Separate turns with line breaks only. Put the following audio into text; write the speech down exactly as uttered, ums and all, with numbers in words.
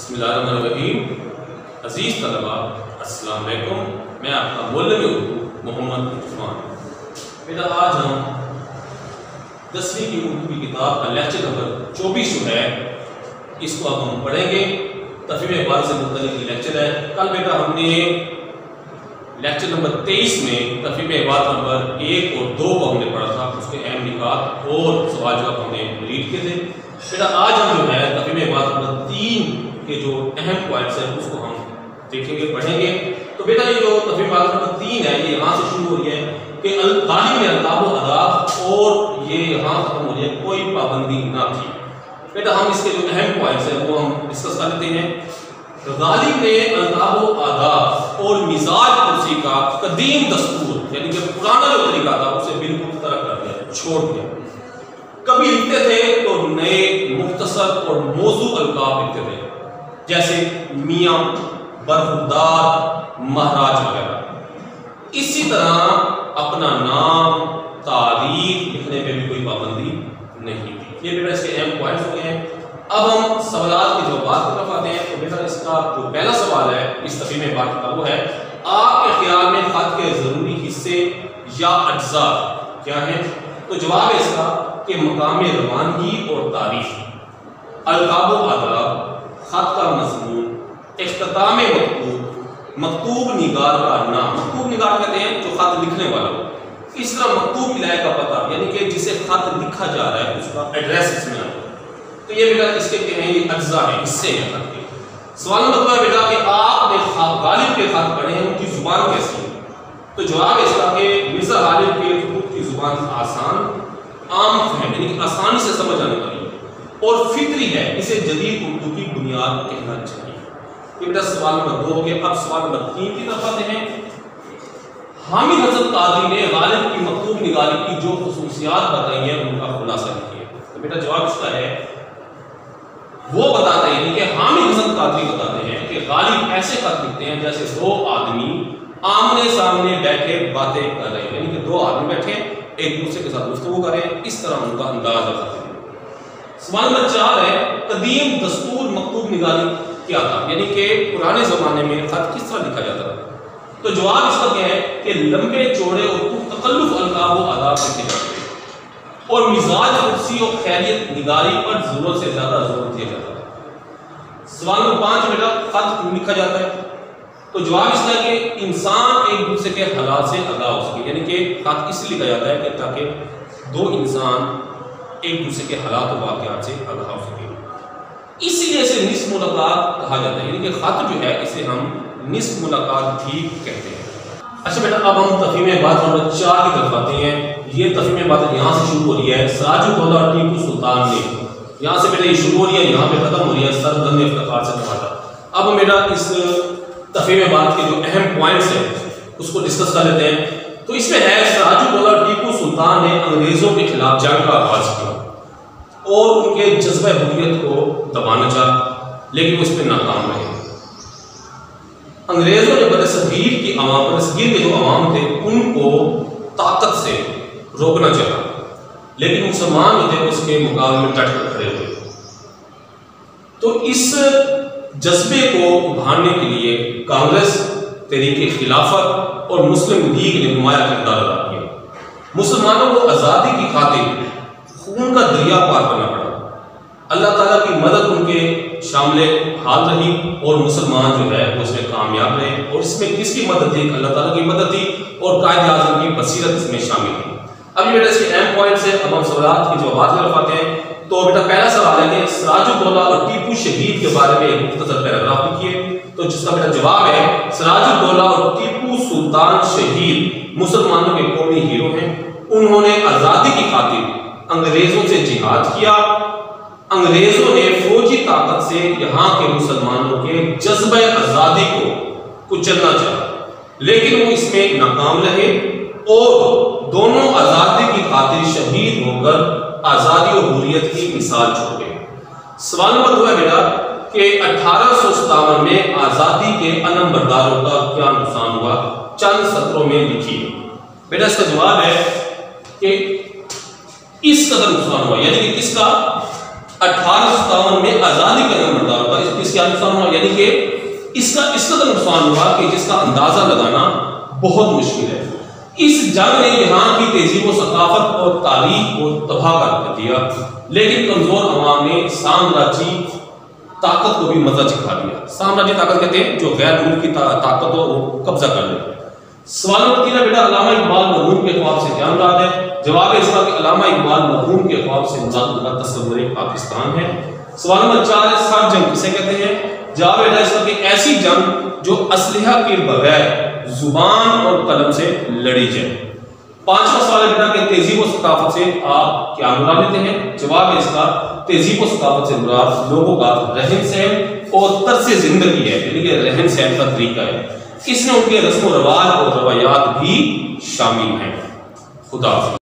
बिस्मिल्लाहिर्रहमानिर्रहीम। अजीज़ तलबा अस्सलाम वालेकुम। मैं आपका मौलवी उर्दू मोहम्मद उस्मान। बेटा आज हम दसवीं की उर्दू की किताब का लेक्चर नंबर चौबीस जो है इसको अब हम पढ़ेंगे। तफहीम इबारत से मुतल्लिक़ लेक्चर है। कल बेटा हमने लेक्चर नंबर तेईस में तफहीम इबारत नंबर एक और दो को हमने पढ़ा था, उसके अहम निकात और सवाल जवाब हमने रीड किए थे। बेटा आज हम जो है तफहीम इबारत नंबर तीन के जो अहम पॉइंट्स हैं उसको हम देखेंगे, पढ़ेंगे। तो बेटा ये जो तफहीम इबारत नंबर तीन है ये यहाँ से शुरू हो रही है कि गालिब में अल्ताब व अदाब और ये यहाँ खत्म हो रही है, कोई पाबंदी ना थी। बेटा हम इसके जो अहम पॉइंट्स हैं वो हम डिस्कस कर लेते हैं। गालिब ने अल्ताब व आदाब और मिजाज कुर्सी का कदीम दस्तूर यानी कि पुराना जो तरीका था उसे बिल्कुल तरक कर दिया, छोड़ दिया। कभी लिखते थे तो नए मुख्तसर और मौजू अल्काब लिखते थे, जैसे मियाँ, बरखुरदार, महाराज वगैरह। इसी तरह अपना नाम, तारीख लिखने में भी कोई पाबंदी नहीं थी। ये बेटा इसके अहम पॉइंट्स हो गए हैं। अब हम सवालात की जवाब की तरफ आते हैं। तो बेटा इसका जो पहला सवाल है इस तफहीम में बात का वो है, आपके ख्याल में खत के जरूरी हिस्से या अज्जा क्या हैं? तो जवाब है इसका कि मकाम रवानगी और तारीख, अलकाब व आदाब, खत का मजमून, इख्तिताम मकतूब, मकतूब निगार का नाम, मकतूब निगार कहते हैं जो खत लिखने वाला हो। इस तरह मकतूब मिलाए का पता यानी कि जिसे खत लिखा जा रहा है उसका एड्रेस इसमें आता है। तो ये बेटा इसके क्या है, ये अज्जा है, हिस्से हैं खत के। सवाल नंबर है बेटा कि आपने गालिब के खत पढ़े हैं, उनकी जुबान कैसी है? तो जवाब है इसका कि मिर्जा गालिब के खतूत की जुबान आसान, आम फहम यानी कि आसानी से समझ आने वाली है और फिक्री है, इसे जदीद उर्दू की बुनियाद कहना चाहिए। ये बेटा सवाल नंबर दो हो गया। अब सवाल नंबर तीन की तरफ आते हैं। हामिद हसन कादरी ने गालिब की मकतूब निगारी की जो खुसूसियात बताई हैं उनका खुलासा लिखिए। तो बेटा जवाब इसका है वो बताते हैं यानी कि हामिद हसन कादरी बताते हैं कि गालिब ऐसे खत लिखते हैं जैसे दो आदमी आमने सामने बैठे बातें कर रहे हैं, यानी कि दो आदमी बैठे एक दूसरे के साथ गुफ्तगू करें, इस तरह उनका अंदाज रखते हैं। सवाल नंबर चार है, कदीम दस्तूर मकतूब निगारी क्या था, यानी कि पुराने जमाने में खत किस तरह लिखा जाता था? तो जवाब इसका क्या है कि लंबे चौड़े और तकल्लुफ अलकाब व आदाब लिखे जाते हैं और मिजाज कुर्सी और खैरियत निगारी पर जरूरत से ज्यादा जोर दिया जाता है। सवाल नंबर पांच बेटा खत क्यों लिखा जाता है? तो जवाब इसका है कि इंसान एक दूसरे के हालात से आगाह हो सके, यानी कि खत इसलिए लिखा जाता है कि ताकि दो इंसान एक दूसरे के हालात और वाक़यात से आगाह हो सके। इसीलिए इसे निस्फ मुलाकात कहा जाता है, यानी कि खत जो है इसे हम निस्फ मुलाकात भी कहते हैं। अच्छा बेटा अब हम तफहीम बात नंबर चार की तरफ आते हैं। ये तफहीम बात यहाँ से शुरू हो रही है, सिराजुद्दौला टीपू सुल्तान ने, यहाँ से बेटा ये शुरू हो रही है, यहाँ पे खत्म हो रही है सरगंद इफ्तिखार से नवाजा। अब बेटा इस तफहीम बात के जो अहम पॉइंट्स हैं उसको डिस्कस कर लेते हैं। तो इसमें है, सिराजुद्दौला टीपू सुल्तान ने अंग्रेजों के खिलाफ जंग का आगाज किया और उनके जज्बे हुर्रियत को दबाना चाहा, लेकिन वो इस पर नाकाम रहे। अंग्रेजों ने बरसगीर की अवाम, बरसगीर के जो अवाम थे उनको ताकत से रोकना चाहा, लेकिन मुसलमान जो थे उसके मुकाबले में डट कर खड़े हुए। तो इस जज्बे को उभारने के लिए कांग्रेस, तहरीक खिलाफत और मुस्लिम लीग ने नुमाया किरदार अदा किया। मुसलमानों को आज़ादी की खातिर खून का दरिया पार करना पड़ा। अल्लाह ताला की मदद उनके शामिल हाल रही और मुसलमान जो है वो इसमें कामयाब रहे। और इसमें किसकी मदद थी? अल्लाह ताला की मदद थी और कायद आज़म की बसीरत इसमें शामिल थी। अब ये बेटा इसके अहम पॉइंट्स है। अब हम सवालात की जवाब की तरफ आते हैं। तो बेटा पहला सवाल है कि सिराजुद्दौला और टीपू शहीद के बारे में एक मुख्तसर पैराग्राफ लिखिए। तो जिसका बेटा जवाब है, सिराजुद्दौला और टीपू सुल्तान शहीद मुसलमानों के कौमी हीरो हैं। उन्होंने आज़ादी की खातिर अंग्रेजों से जिहाद किया। अंग्रेजों ने फौजी ताकत से यहाँ के मुसलमानों के जज्बे आज़ादी को कुचलना चाहा, लेकिन वो इसमें नाकाम रहे और दोनों आज़ादी की खातिर शहीद होकर आज़ादी और हुर्रियत की मिसाल छोड़ गए। सवाल नंबर दो है बेटा कि अठारह सौ सत्तावन में आज़ादी के अलम बरदारों का क्या नुकसान हुआ, चंद सत्रों में लिखिए। बेटा इसका जवाब है कि इस कदर नुकसान हुआ, यानी कि किसका? अठारह सौ सत्तावन में आजादी का नंबरदार हुआ। इसकी क्या नुकसान हुआ, यानी कि इसका इस कदर नुकसान हुआ कि जिसका अंदाजा लगाना बहुत मुश्किल है। इस जंग ने यहाँ की तहजीब व सकाफत और तारीख को तबाह कर दिया, लेकिन कमजोर अवाम ने साम्राज्य ताकत को भी मजा चिखा दिया। साम्राज्य ताकत कहते हैं जो गैर मुल्क की ता, ताकत हो वो कब्जा कर ले। सवाल नंबर तीन, बेटा अल्लामा इकबाल मरहूम के ख्वाब से क्या मुराद है? जवाब है इसका कि अल्लामा इकबाल मरहूम के ख्वाब से मुराद तस्वुर पाकिस्तान है। सवाल नंबर चार है, सात जंग किसे कहते हैं? जवाब है इसका कि ऐसी जंग जो असलहा के बगैर जुबान और कलम से लड़ी जाए। पांचवा सवाल बेटा कि तहजीब व सकाफत से आप क्या मुराद लेते हैं? जवाब है इसका तहजीब व सकाफत से मुराद लोगों का रहन सहन और तर्ज जिंदगी है, यानी कि रहन सहन का तरीका है। इसमें उनके रस्म व रवाज और रवायात भी शामिल हैं। खुदा।